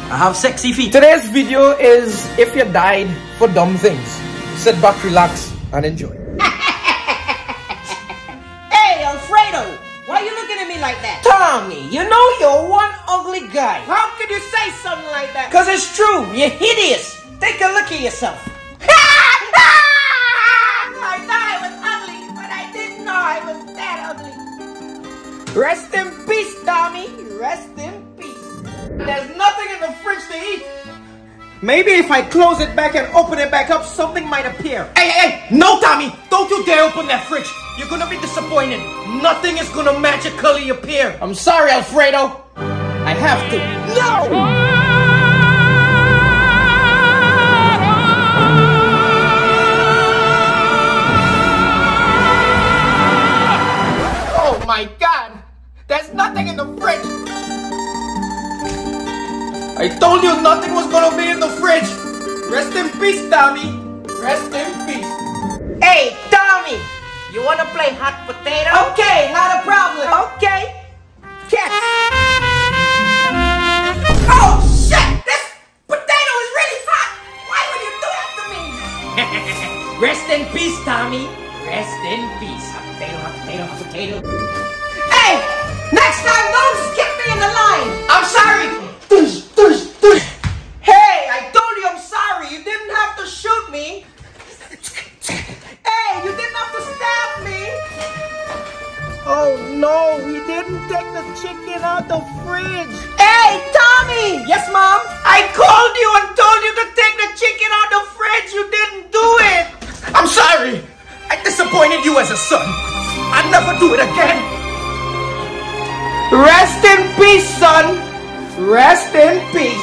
I have sexy feet. Today's video is if you died for dumb things. Sit back, relax, and enjoy. Hey, Alfredo! Why are you looking at me like that? Tommy, you know you're one ugly guy. How could you say something like that? Cause it's true, you're hideous. Take a look at yourself. I thought I was ugly, but I didn't know I was that ugly. Rest in peace, Tommy. Rest in peace. There's nothing in the fridge to eat. Maybe if I close it back and open it back up, something might appear. Hey! No, Tommy! Don't you dare open that fridge! You're gonna be disappointed. Nothing is gonna magically appear. I'm sorry, Alfredo. I have to. No! Oh my God! There's nothing in the fridge! I told you nothing was gonna be in the fridge. Rest in peace, Tommy. Rest in peace. Hey, Tommy! You wanna play hot potato? Okay, not a problem. Okay. Catch! Oh shit! This potato is really hot! Why would you do that to me? Rest in peace, Tommy. Rest in peace. Hot potato, hot potato, hot potato. Hey! Next time, don't skip me in the line! I'm sorry! Hey! I told you I'm sorry! You didn't have to shoot me! Hey! You didn't have to stab me! Oh no, we didn't take the chicken out the fridge. Hey, Tommy! Yes, Mom? I called you and told you to take the chicken out the fridge! You didn't do it! I'm sorry! I disappointed you as a son. I'll never do it again. Rest in peace, son. Rest in peace.